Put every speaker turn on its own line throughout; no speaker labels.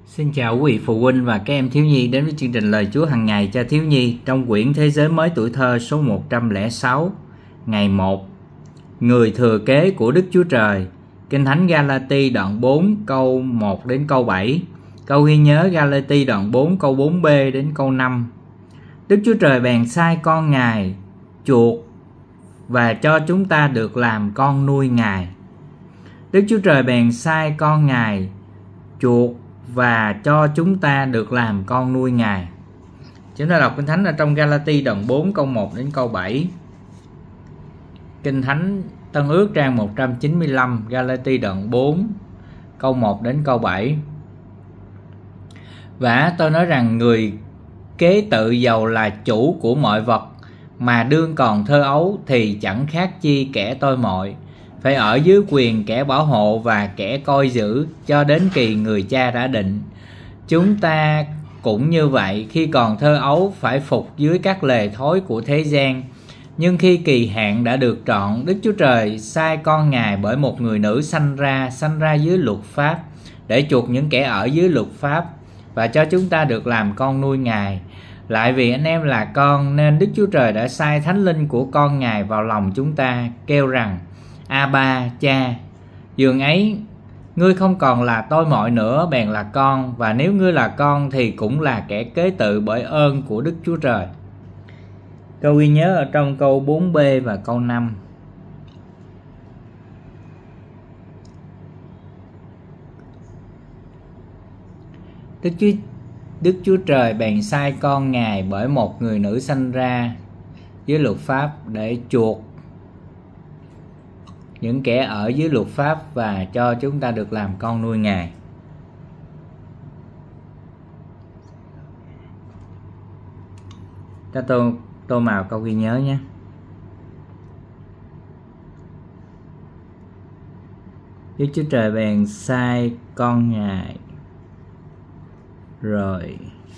Xin chào quý vị phụ huynh và các em thiếu nhi đến với chương trình Lời Chúa hàng ngày cho thiếu nhi trong quyển Thế giới mới tuổi thơ số 106, ngày 1. Người thừa kế của Đức Chúa Trời. Kinh Thánh Ga-la-ti đoạn 4 câu 1 đến câu 7. Câu ghi nhớ Ga-la-ti đoạn 4 câu 4b đến câu 5. Đức Chúa Trời bèn sai con Ngài chuộc và cho chúng ta được làm con nuôi Ngài. Đức Chúa Trời bèn sai con Ngài chuộc và cho chúng ta được làm con nuôi Ngài. Chúng ta đọc Kinh Thánh ở trong Ga-la-ti đoạn 4 câu 1 đến câu 7. Kinh Thánh Tân Ước trang 195, Ga-la-ti đoạn 4 câu 1 đến câu 7. Và tôi nói rằng người kế tự dầu là chủ của mọi vật, mà đương còn thơ ấu thì chẳng khác chi kẻ tôi mọi, phải ở dưới quyền kẻ bảo hộ và kẻ coi giữ cho đến kỳ người cha đã định. Chúng ta cũng như vậy, khi còn thơ ấu phải phục dưới các lề thói của thế gian. Nhưng khi kỳ hạn đã được trọn, Đức Chúa Trời sai con Ngài bởi một người nữ sanh ra dưới luật pháp, để chuộc những kẻ ở dưới luật pháp và cho chúng ta được làm con nuôi Ngài. Lại vì anh em là con, nên Đức Chúa Trời đã sai Thánh Linh của con Ngài vào lòng chúng ta, kêu rằng: A-ba, Cha. Dường ấy, ngươi không còn là tôi mọi nữa, bèn là con, và nếu ngươi là con thì cũng là kẻ kế tự bởi ơn của Đức Chúa Trời. Câu ghi nhớ ở trong câu 4b và câu 5. Đức Chúa Trời bèn sai con Ngài bởi một người nữ sanh ra dưới luật pháp, để chuộc những kẻ ở dưới luật pháp và cho chúng ta được làm con nuôi Ngài. Ta tô màu câu ghi nhớ nhé. Đức Chúa Trời bèn sai con Ngài rồi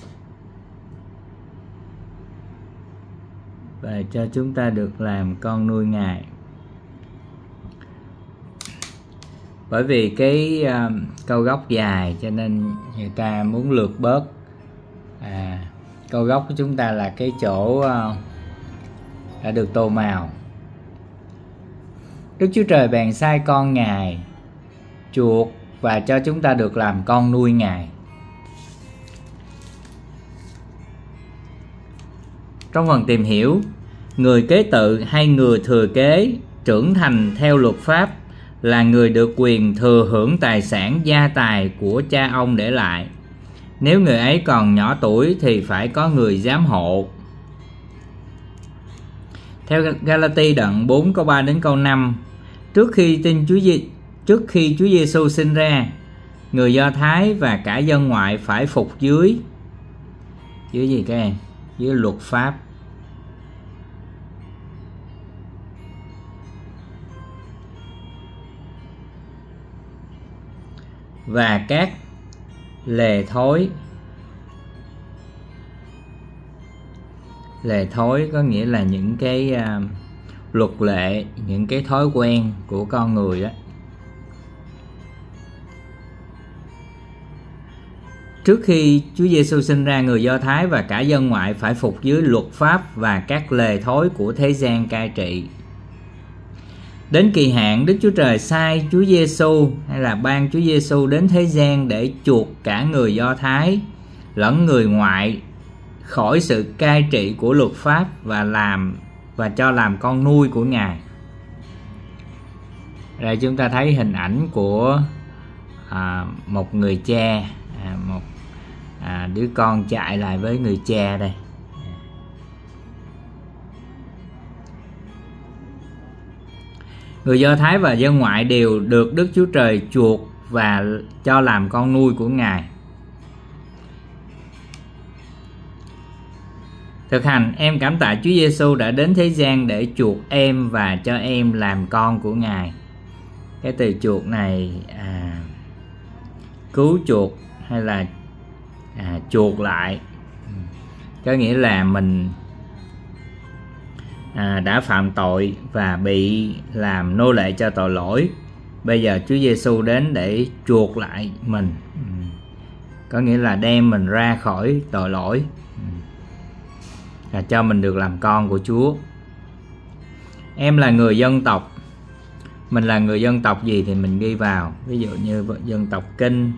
và cho chúng ta được làm con nuôi Ngài. Bởi vì cái câu gốc dài cho nên người ta muốn lược bớt. Câu gốc của chúng ta là cái chỗ đã được tô màu. Đức Chúa Trời bèn sai con Ngài chuộc và cho chúng ta được làm con nuôi Ngài. Trong phần tìm hiểu, người kế tự hay người thừa kế trưởng thành theo luật pháp là người được quyền thừa hưởng tài sản gia tài của cha ông để lại. Nếu người ấy còn nhỏ tuổi thì phải có người giám hộ. Theo Ga-la-ti đoạn 4 câu 3 đến câu 5, trước khi Chúa Giêsu sinh ra, người Do Thái và cả dân ngoại phải phục dưới gì các em? Dưới luật pháp. Và các lề thói. Lề thói có nghĩa là những cái luật lệ, những cái thói quen của con người đó. Trước khi Chúa Giêsu sinh ra, người Do Thái và cả dân ngoại phải phục dưới luật pháp và các lề thói của thế gian cai trị. Đến kỳ hạn, Đức Chúa Trời sai Chúa Giêsu hay là ban Chúa Giêsu đến thế gian để chuộc cả người Do Thái lẫn người ngoại khỏi sự cai trị của luật pháp và cho làm con nuôi của Ngài. Đây chúng ta thấy hình ảnh của một người cha, đứa con chạy lại với người cha đây. Người Do Thái và dân ngoại đều được Đức Chúa Trời chuộc và cho làm con nuôi của Ngài. Thực hành, em cảm tạ Chúa Giêsu đã đến thế gian để chuộc em và cho em làm con của Ngài. Cái từ chuộc này cứu chuộc hay là chuộc lại, có nghĩa là mình đã phạm tội và bị làm nô lệ cho tội lỗi. Bây giờ Chúa Giêsu đến để chuộc lại mình. có nghĩa là đem mình ra khỏi tội lỗi, là cho mình được làm con của Chúa. Em là người dân tộc, mình là người dân tộc gì thì mình ghi vào, ví dụ như dân tộc Kinh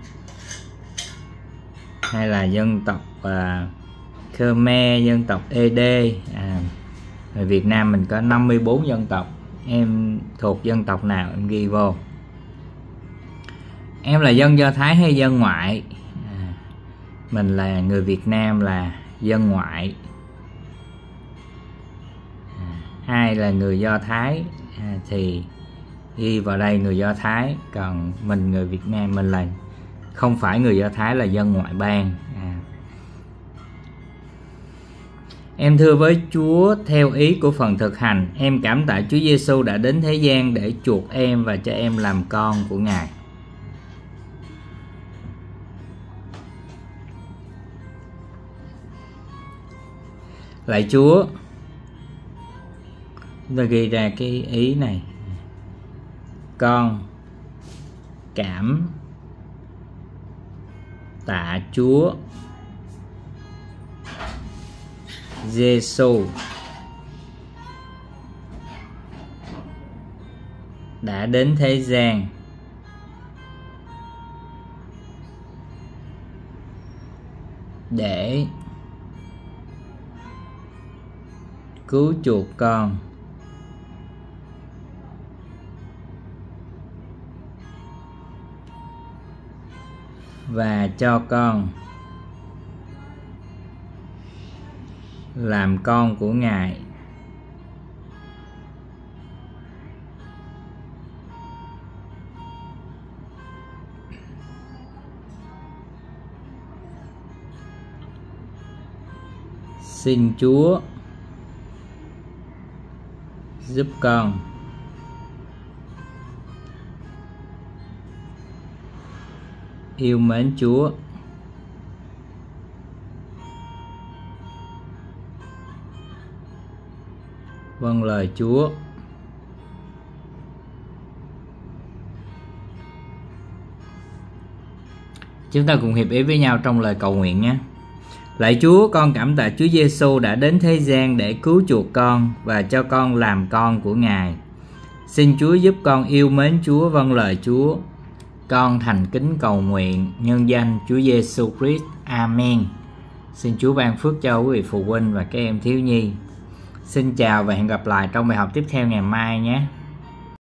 hay là dân tộc Khmer, dân tộc ED. Ở Việt Nam mình có 54 dân tộc, em thuộc dân tộc nào em ghi vô. Em là dân Do Thái hay dân ngoại? Mình là người Việt Nam là dân ngoại. Ai là người Do Thái thì ghi vào đây người Do Thái, còn mình người Việt Nam mình là không phải người Do Thái, là dân ngoại bang. Em thưa với Chúa theo ý của phần thực hành, em cảm tạ Chúa Giêsu đã đến thế gian để chuộc em và cho em làm con của Ngài. Lạy Chúa, chúng ta ghi ra cái ý này: con cảm tạ Chúa Giêsu đã đến thế gian để cứu chuộc con và cho con làm con của Ngài. Xin Chúa giúp con yêu mến Chúa, vâng lời Chúa. Chúng ta cùng hiệp ý với nhau trong lời cầu nguyện nhé. Lạy Chúa, con cảm tạ Chúa Giêsu đã đến thế gian để cứu chuộc con và cho con làm con của Ngài. Xin Chúa giúp con yêu mến Chúa, vâng lời Chúa. Con thành kính cầu nguyện nhân danh Chúa Giêsu Christ. Amen. Xin Chúa ban phước cho quý vị phụ huynh và các em thiếu nhi. Xin chào và hẹn gặp lại trong bài học tiếp theo ngày mai nhé.